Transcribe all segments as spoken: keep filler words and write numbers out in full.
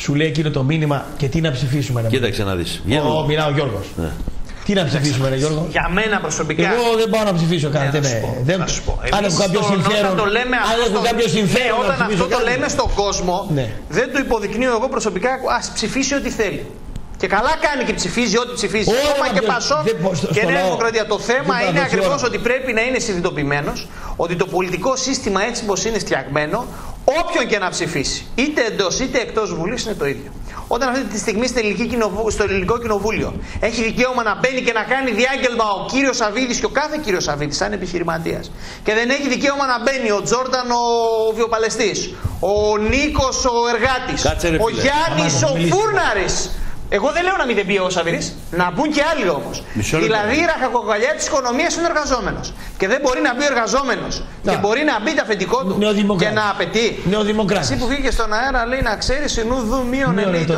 σου λέει εκείνο το μήνυμα και τι να ψηφίσουμε. Κοίταξε να δεις. Ο, μιλάω ο Γιώργος. Ναι. Τι να ψηφίσουμε, ρε Γιώργο? Για μένα προσωπικά. Εγώ δεν πάω να ψηφίσω κάτι. Ναι, ναι. Να σου πω. Αν έχω κάποιο συμφέρον. Αν έχω κάποιο συμφέρον. Ναι, όταν αυτό το λέμε στον κόσμο, ναι. δεν το υποδεικνύω εγώ προσωπικά. Ας ψηφίσει ό,τι θέλει. Και καλά κάνει και ψηφίζει ό,τι ψηφίζει. Ακόμα και Πασόκ και Νέα Δημοκρατία. Το θέμα είναι ακριβώς ότι πρέπει να είναι συνειδητοποιημένος ότι το πολιτικό σύστημα έτσι όπως είναι φτιαγμένο, όποιον και να ψηφίσει, είτε εντός είτε εκτός Βουλής, είναι το ίδιο. Όταν αυτή τη στιγμή στο Ελληνικό Κοινοβούλιο έχει δικαίωμα να μπαίνει και να κάνει διάγγελμα ο κύριος Σαββίδης και ο κάθε κύριος Σαββίδης, σαν επιχειρηματίας, και δεν έχει δικαίωμα να μπαίνει ο Τζόρνταν ο βιοπαλαιστής, ο Νίκος ο εργάτης, ο Γιάννης ο φούρναρης. Εγώ δεν λέω να μην μπει ο Σαββίδης, να μπουν και άλλοι όμως. Δηλαδή η ραχοκοκαλιά της οικονομίας είναι ο εργαζόμενος. Και δεν μπορεί να μπει ο εργαζόμενος και μπορεί να μπει το αφεντικό του και να απαιτεί. Νεοδημοκράτης. Εσύ που βγήκε στον αέρα λέει να ξέρεις συνούδου μείον ελίτων.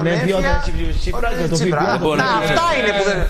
Αυτά είναι που δεν.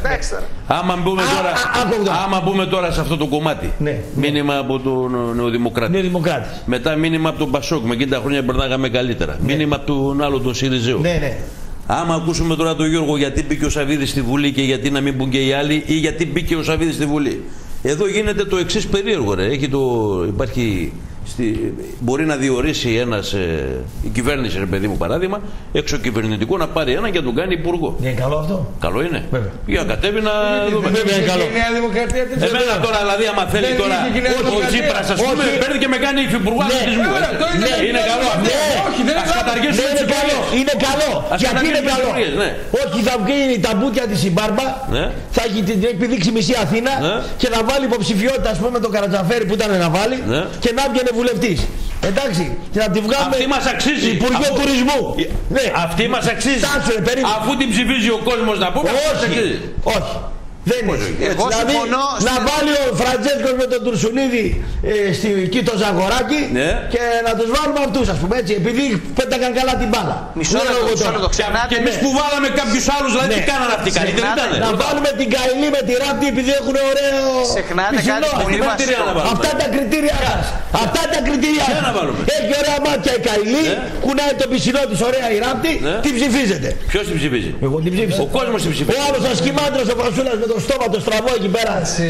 Άμα μπούμε τώρα σε αυτό το κομμάτι, μήνυμα από τον Νεοδημοκράτη. Μετά μήνυμα από τον Πασόκ, με εκείνη τα χρόνια περνάγαμε καλύτερα. Μήνυμα από τον άλλο τον Σιριζέο. Άμα ακούσουμε τώρα τον Γιώργο γιατί μπήκε ο Σαββίδης στη Βουλή και γιατί να μην μπουν και οι άλλοι, ή γιατί μπήκε ο Σαββίδης στη Βουλή. Εδώ γίνεται το εξής περίεργο, ρε. Έχει το, υπάρχει, στη, μπορεί να διορίσει ένας, ε, η κυβέρνηση, ρε παιδί μου, παράδειγμα, εξωκυβερνητικό να πάρει ένα και να τον κάνει υπουργό. Είναι καλό αυτό. Καλό είναι. Βέβαια. Για κατέβει να δούμε. Βέβαια είναι καλό. Εμένα τώρα, δηλαδή, άμα θέλει τώρα ο Τσίπρας, ας πούμε, παίρνει και με κάνει υφυπουργό αθλητισμού. Είναι καλό αυτό. Όχι, δεν είναι καλό. Είναι καλό. Γιατί είναι καλό? Όχι, θα βγει τα μπούτια της η Μπάρμπα, θα έχει την επιδείξει μισή Αθήνα και να βάλει υποψηφιότητα, ας πούμε, τον Καρατζαφέρη που ήταν να βάλει και να βγαίνει βουλευτής. Εντάξει, και να τη βγάλουμε. Αυτή μας αξίζει. Υπουργείο Αφού... Τουρισμού. Ναι. Αυτή μας αξίζει. Τάξε, αφού την ψηφίζει ο κόσμος να πούμε. Όχι. Όχι. Δεν είναι. Εγώ δηλαδή, συμφωνώ. Να βάλει ο Φραντζέσκος με τον Τουρσουνίδη ε, στη, εκεί το Ζαγοράκι, ναι, και να τους βάλουμε αυτούς, ας πούμε, έτσι, επειδή πέταγαν καλά την μπάλα. Μισό λεπτό. Και εμείς που βάλαμε κάποιους άλλους, δηλαδή τι κάνανε αυτοί, καλύτερα ήταν. Να βάλουμε την Καηλή με τη Ράπτη επειδή έχουν ωραίο πισινό. Αυτά τα κριτήρια σας. Αυτά τα κριτήρια σας. Έχει ωραία μάτια η Καηλή, κουνάει το πισινό της ωραία η Ράπτη, την ψηφίζετε. Ποιος την ψηφίζει? Εγώ την ψήφισα. Ο κόσμος την ψηφίζει. Ο άλλος ο Σχημάντρος ο Φασούλας με το στόμα το στραβό εκεί πέρα.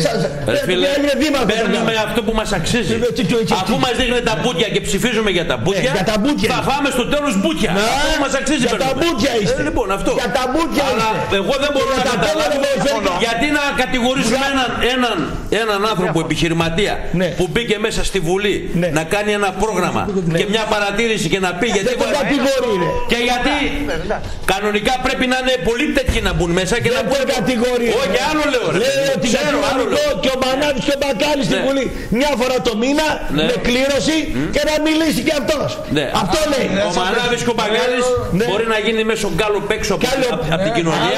Παίρνουμε αυτό που μας αξίζει. Αφού μας δείχνει τα μπούτια και ψηφίζουμε για τα μπούτια, θα φάμε στο τέλος μπούτια. Αυτό που μας αξίζει. Για τα μπούτια είστε. Λοιπόν, αυτό. Για τα μπούτια είστε. Εγώ δεν μπορώ να καταλάβω γιατί να κατηγορήσουμε έναν άνθρωπο επιχειρηματία που μπήκε μέσα στη Βουλή να κάνει ένα πρόγραμμα και μια παρατήρηση και να πει γιατί. Και γιατί κανονικά πρέπει να είναι πολύ τέτοιοι να μπουν μέσα και να μπουν. Όχι, άλλο λέω. Λέει ότι και ο Μανάβης και ο Μπακάλης στην Βουλή μια φορά το μήνα με κλήρωση και να μιλήσει και αυτός. Αυτό λέει. Ο Μανάβης και ο Μπακάλης μπορεί να γίνει μέσω γκάλου παίξω από την κοινωνία.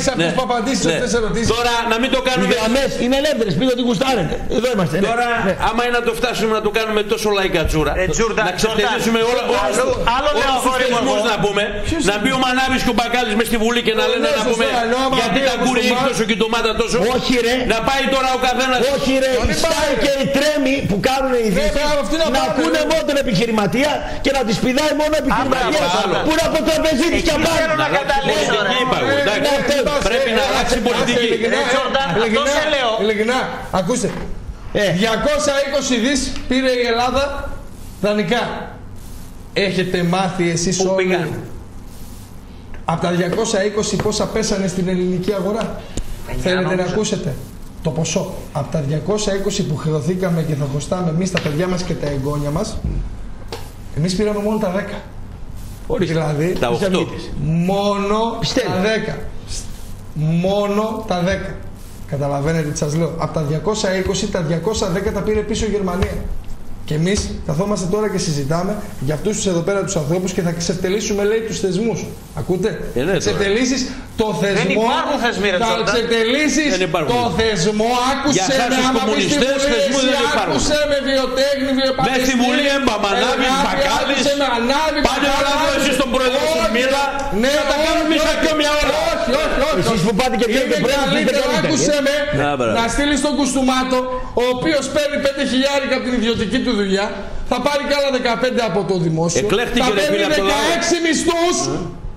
Τώρα να μην το κάνουμε. Οι γραμμές είναι ελεύθερες, πείτε ότι γουστάρετε. Εδώ είμαστε. Τώρα άμα είναι να το φτάσουμε να το κάνουμε τόσο λαϊκά τσούρα, να ξεπτελήσουμε όλους τους θεσμούς να πούμε, να μπει ο Μανάβης και ο Μπακάλης μες στη Βουλή και να λένε να πούμε γιατί τα κούρι έχει τόσο και η ντομάτα τόσο. Όχι ρε. Να πάει τώρα ο καθένας. Όχι ρε. Οι στάι και οι τρέμοι που κάνουν οι ειδήσεις να ακούνε μόνο τον επιχειρηματία και να τις πηδάει μόνο ο επιχειρηματίας που είναι από το τραπεζίτης και απάνω. Θέλω να καταλήξω ρε. Πρέπει να αλλάξει η πολιτική. Αυτό σε λέω. Ειλικρινά, ακούστε. διακόσια είκοσι δις πήρε η Ελλάδα δανεικά. Έχετε μάθει εσείς όλοι από τα διακόσια είκοσι πόσα πέσανε στην ελληνική αγορά? Θέλετε να ακούσετε το ποσό? Από τα διακόσια είκοσι που χρεωθήκαμε και θα χρωστάμε εμείς τα παιδιά μας και τα εγγόνια μας, εμείς πήραμε μόνο τα δέκα. Ορίστε. Δηλαδή τα οκτώ. Μόνο Πιστεύω. τα δέκα. Μόνο τα δέκα. Καταλαβαίνετε τι σας λέω? Από τα διακόσια είκοσι τα διακόσια δέκα τα πήρε πίσω η Γερμανία. Και εμείς καθόμαστε τώρα και συζητάμε για αυτούς τους εδώ πέρα τους ανθρώπους και θα ξεφτελίσουμε, λέει, τους θεσμούς. Ακούτε? Ε, ναι, ξεφτελίσεις το θεσμό. Δεν υπάρχουν θεσμοί, ρε. Θα ξεφτελίσεις το θεσμό. Άκουσε με, άμα πεις στη Βουλή, άκουσε με, βιοτέχνη, βιοπατιστή. Με στη Βουλή έμπα, Μανάβης, Μπακάλης. Πάνε όλα εδώ εσείς στον πρόεδρο της Μίλα. Ναι, θα τα κάνουμε εμείς ακόμη μια ώρα. Όχι, όχι, όχι. Εσείς που πάτε και είναι καλύτερο, άκουσε με, να στείλεις τον Κουστούμάτο, ο οποίος παίρνει πέντε χιλιάρικα από την ιδιωτική του δουλειά, θα πάρει και άλλα δεκαπέντε από το δημόσιο. Εκλέχτηκε, θα παίρνει δεκαέξι μισθούς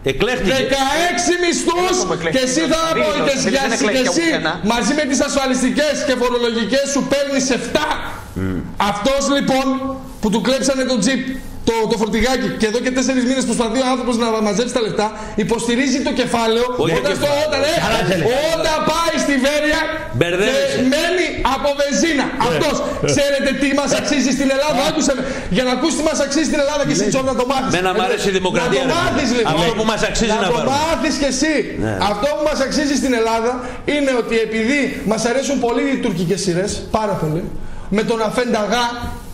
Εκλέχτηκε. δεκαέξι μισθούς και εσύ θα απόητες για εσύ μαζί με τις ασφαλιστικές και φορολογικές σου παίρνεις επτά. Mm. Αυτός λοιπόν που του κλέψανε το τζιπ, το, το φορτηγάκι και εδώ και τέσσερις μήνες προσπαθεί ο άνθρωπος να μαζέψει τα λεφτά, υποστηρίζει το κεφάλαιο όταν, στο, όταν, ε, όταν πάει στη Βέρεια και μένει από βενζίνα. Yeah. Αυτός yeah. ξέρετε τι μας αξίζει στην Ελλάδα. Yeah. Άκουσε με. Για να ακούσει τι μας αξίζει στην Ελλάδα και εσύ Τζόρ να το μάθεις. Μένα μου αρέσει η δημοκρατία. Να το μάθεις λοιπόν. Αυτό που μας αξίζει να, να το μάθεις κι εσύ. Yeah. Αυτό που μας αξίζει στην Ελλάδα είναι ότι επειδή μας αρέσουν πολύ οι τουρκικές σειρές, πάρα πολύ, με τον Αφένταγά.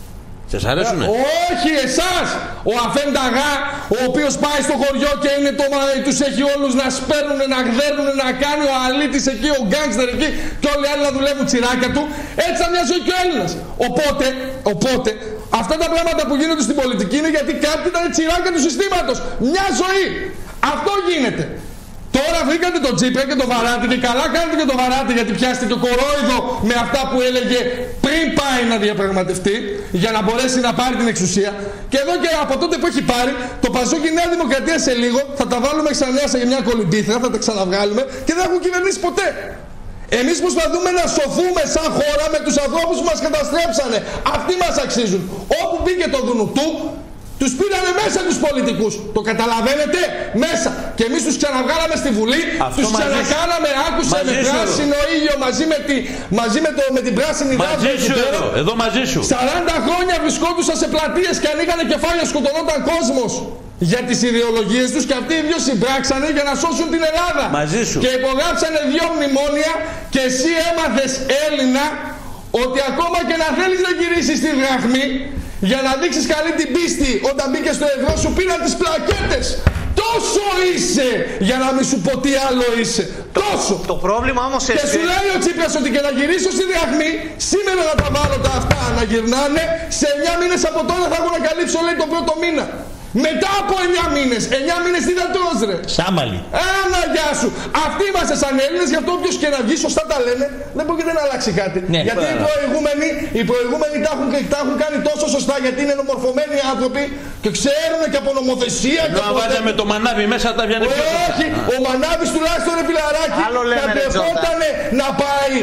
Σας αρέσουνε? Όχι εσάς! Ο Αφένταγά, ο οποίος πάει στο χωριό και είναι το, τους έχει όλους να σπέρνουνε, να γδέρνουνε, να κάνει ο αλήτης εκεί, ο γκάγκστερ εκεί και όλοι οι άλλοι να δουλεύουν τσιράκια του. Έτσι θα μοιάζει και ο Έλληνας. Οπότε, οπότε, αυτά τα πράγματα που γίνονται στην πολιτική είναι γιατί κάποιοι ήταν τσιράκια του συστήματος. Μια ζωή. Αυτό γίνεται. Τώρα βρήκατε τον Τσίπρα και τον Βαράτη και καλά κάνετε και τον Βαράτη γιατί πιάστηκε κορόιδο με αυτά που έλεγε πριν πάει να διαπραγματευτεί για να μπορέσει να πάρει την εξουσία. Και εδώ και από τότε που έχει πάρει, το Πασόκ και η Νέα Δημοκρατία σε λίγο θα τα βάλουμε ξανά σε μια κολυμπήθρα, θα τα ξαναβγάλουμε και δεν έχουν κυβερνήσει ποτέ. Εμείς προσπαθούμε να σωθούμε σαν χώρα με τους ανθρώπους που μας καταστρέψανε. Αυτοί μας αξίζουν. Όπου μπήκε το Δουνουτού, τους πήρανε μέσα τους πολιτικούς. Το καταλαβαίνετε? Μέσα. Και εμείς τους ξαναβγάλαμε στη Βουλή, αυτό τους ξανακάναμε, άκουσε με πράσινο ήλιο μαζί με, τη, μαζί με, το, με την πράσινη δάση. Μαζί σου εδώ, εδώ μαζί σου. σαράντα χρόνια βρισκόντουσαν σε πλατείες και ανοίγανε κεφάλια, σκοτωνόταν κόσμος για τις ιδεολογίες τους και αυτοί οι δυο συμπράξανε για να σώσουν την Ελλάδα. Μαζί σου. Και υπογράψανε δύο μνημόνια και εσύ έμαθες Έλληνα ότι ακόμα και να θέλεις να γυρίσεις τη δραχμή για να δείξεις καλή την πίστη όταν μπήκες στο ευρώ σου πήραν τις πλακέτες. Τόσο είσαι για να μην σου πω τι άλλο είσαι. Το, Τόσο. Το πρόβλημα όμως και σου λέει ο Τσίπρας ότι και να γυρίσω στη δραχμή σήμερα να τα βάλω τα αυτά να γυρνάνε σε εννιά μήνες από τώρα θα έχω να καλύψω λέει τον πρώτο μήνα. Μετά από εννιά μήνες, εννιά μήνες τι θα τρως ρε. Σάμαλι. Άνα γεια σου. Αυτοί είμαστε σαν Έλληνες, γι' αυτό όποιος και να βγει σωστά τα λένε, δεν πρόκειται να αλλάξει κάτι. Ναι, γιατί οι προηγούμενοι, οι προηγούμενοι τα, έχουν, τα έχουν κάνει τόσο σωστά γιατί είναι νομορφωμένοι άνθρωποι και ξέρουν και από νομοθεσία και από... Να βάζαμε το Μανάβι μέσα τα βγαίνει πιο σωστά. Όχι, ο Μανάβης τουλάχιστον είναι φιλαράκι θα τρεπότανε να πάει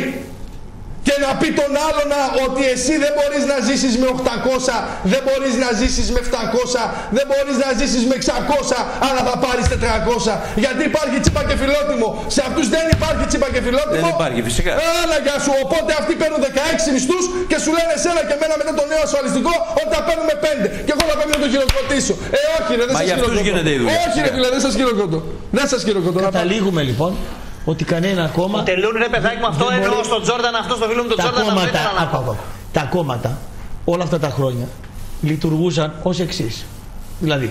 και να πει τον άλλον ότι εσύ δεν μπορείς να ζήσεις με οκτακόσια, δεν μπορείς να ζήσεις με επτακόσια, δεν μπορείς να ζήσεις με εξακόσια, αλλά θα πάρεις τετρακόσια. Γιατί υπάρχει τσίπα και φιλότιμο. Σε αυτούς δεν υπάρχει τσίπα και φιλότιμο. Δεν υπάρχει φυσικά. Άρα για σου. Οπότε αυτοί παίρνουν δεκαέξι μισθούς και σου λένε εσένα και εμένα μετά το νέο ασφαλιστικό ότι θα παίρνουμε πέντε. Και εγώ θα πρέπει να το χειροκροτήσω. Ε, όχι, ρε, δεν σας χειροκροτώ. Όχι, ρε, φίλε, δεν σας χειροκροτώ. Δεν σας χειροκροτώ. Καταλήγουμε λοιπόν ότι κανένα κόμμα. Τελούν ρε παιδάκι μου αυτό εννοώ στον Τζόρνταν, αυτό στο φίλο μου τον Τζόρνταν. Κόμματα, τα κόμματα όλα αυτά τα χρόνια λειτουργούσαν ως εξής. Δηλαδή,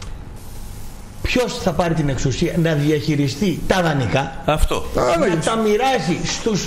ποιος θα πάρει την εξουσία να διαχειριστεί τα δανεικά, αυτό. να τα μοιράσει στους.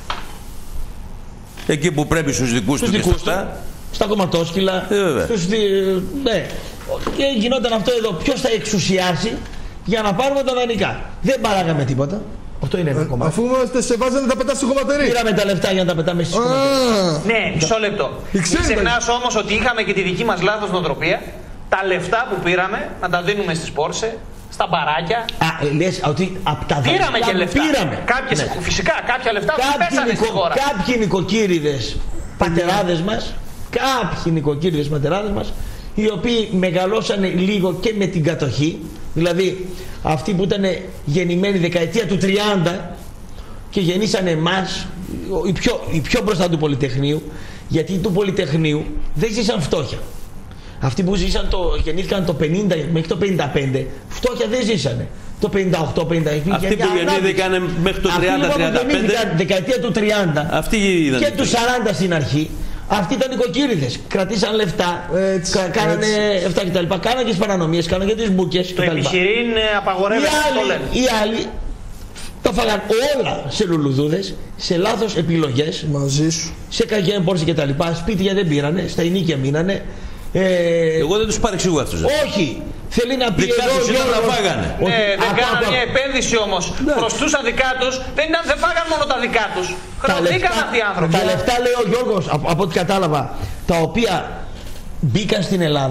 Εκεί που πρέπει στους δικούς του και στα, στα κομματόσκυλα. Ε, στους, ναι. Και γινόταν αυτό εδώ. Ποιος θα εξουσιάσει για να πάρουμε τα δανεικά. Δεν παράγαμε τίποτα. Αυτό είναι ένα κομμάτι. Αφού σε βάζανε τα πετά στη χωματερή. Πήραμε τα λεφτά για να τα πετάμε στη χωματερή. Ναι, μισό λεπτό. Μην ξεχνάς όμως ότι είχαμε και τη δική μας λάθος νοοτροπία. Τα λεφτά που πήραμε να τα δίνουμε στις Πόρσε, στα μπαράκια. Α, λες ότι από τα δανεικά πήραμε και λεφτά. Πήραμε. Κάποιες, ναι. Φυσικά κάποια λεφτά που πέσανε στη χώρα. Κάποιοι νοικοκύριδες πατεράδες μας, κάποιοι νοικοκύριδες πατεράδες μας, οι οποίοι μεγαλώσανε λίγο και με την κατοχή. Δηλαδή αυτοί που ήταν γεννημένοι δεκαετία του τριάντα και γεννήσανε εμάς, οι πιο, οι πιο μπροστά του Πολυτεχνείου, γιατί του Πολυτεχνείου δεν ζήσαν φτώχεια. Αυτοί που ζήσαν το, γεννήθηκαν το πενήντα μέχρι το πενήντα πέντε, φτώχεια δεν ζήσανε. Το πενήντα οκτώ πενήντα εννιά. Αυτοί που γεννήθηκαν μέχρι το τριάντα τριάντα πέντε, δεκαετία του τριάντα αυτοί είδαν και του σαράντα στην αρχή. Αυτοί ήταν νοικοκύριδες, κρατήσαν λεφτά, έτσι, κα, κάνανε αυτά κτλ. Κάνανε και τις παρανομίες, κάνανε και τις μπουκές κτλ. Το επιχειρήν απαγορεύεται, το λένε. Οι άλλοι τα φάγαν όλα σε λουλουδούδες, σε λάθος επιλογές. Μαζί σου. Σε καγιέν πόρση κτλ. Σπίτια δεν πήρανε, στα ενίκια μείνανε. Ε, Εγώ δεν τους παρεξηγώ αυτούς. Όχι. Θέλει να πει εδώ Γιώργο, τα φάγανε. Ναι, δεν κάνανε μια επένδυση όμως. Ναι. Προστούσαν δικά τους. Δεν, ήταν, δεν φάγαν μόνο τα δικά τους. Χρεωθήκαν αυτοί οι άνθρωποι. Τα λεφτά, λέει ο Γιώργος, από, από ό,τι κατάλαβα, τα οποία μπήκαν στην Ελλάδα,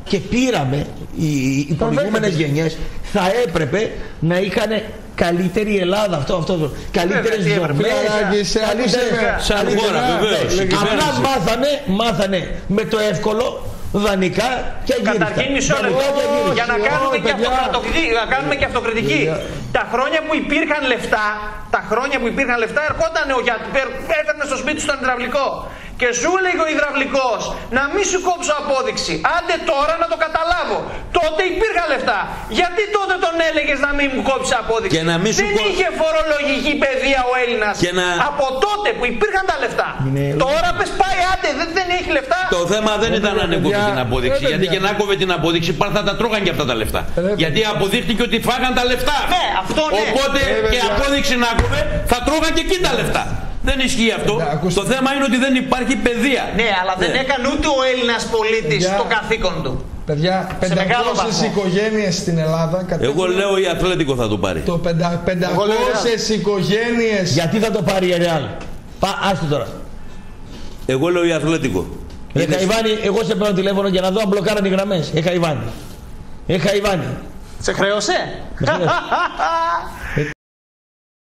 και πήραμε, οι, οι προηγούμενες γενιές θα έπρεπε να είχαν καλύτερη Ελλάδα, αυτό, αυτό, καλύτερες δομές, σαν χώρα βεβαίως. Απλά μάθανε, μάθανε με το εύκολο δανεικά και αγγίριστα. Καταρχήν μισό λεπτό για να κάνουμε, και να κάνουμε και αυτοκριτική. Τα χρόνια που υπήρχαν λεφτά, τα χρόνια που υπήρχαν λεφτά ερχόταν ο γιατρός, έφερνε στο σπίτι στον υδραυλικό και σου έλεγε ο υδραυλικός να μην σου κόψω απόδειξη. Άντε τώρα να το καταλάβω. Τότε υπήρχαν λεφτά. Γιατί τότε τον έλεγες να μην μου κόψει απόδειξη? Και να μην δεν σου... είχε φορολογική παιδεία ο Έλληνας να... από τότε που υπήρχαν τα λεφτά. Ναι. Τώρα πες πάει άντε δεν, δεν έχει λεφτά. Το θέμα δεν ήταν να ανέβει την απόδειξη. Ε, γιατί και να κόβε την απόδειξη πάλι θα τα τρώγαν και αυτά τα λεφτά. Ε, γιατί αποδείχτηκε ότι φάγαν τα λεφτά. Ναι, αυτό ναι. Οπότε ε, και απόδειξη να κόβε θα τρώγαν και εκεί τα λεφτά. Δεν ισχύει αυτό. Ναι, το θέμα είναι ότι δεν υπάρχει παιδεία. Ναι, αλλά δεν ναι. έκανε ούτε ο Έλληνας πολίτης για... το καθήκον του. Παιδιά, πεντακόσιες οικογένειες στην Ελλάδα. Κατέβουν... Εγώ λέω η Αθλέτικο θα το πάρει. Το πεντακόσιες οικογένειες. Γιατί θα το πάρει η Ρεάλ? Άστο τώρα. Εγώ λέω η Αθλέτικο. Ε, Χαϊβάνη, εγώ σε παίρνω τηλέφωνο για να δω αν μπλοκάραν οι γραμμές. Ε, Χαϊβάνη. Ε, Χαϊβάνη. Σε χρέωσε?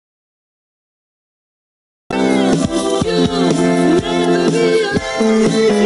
Never be alone.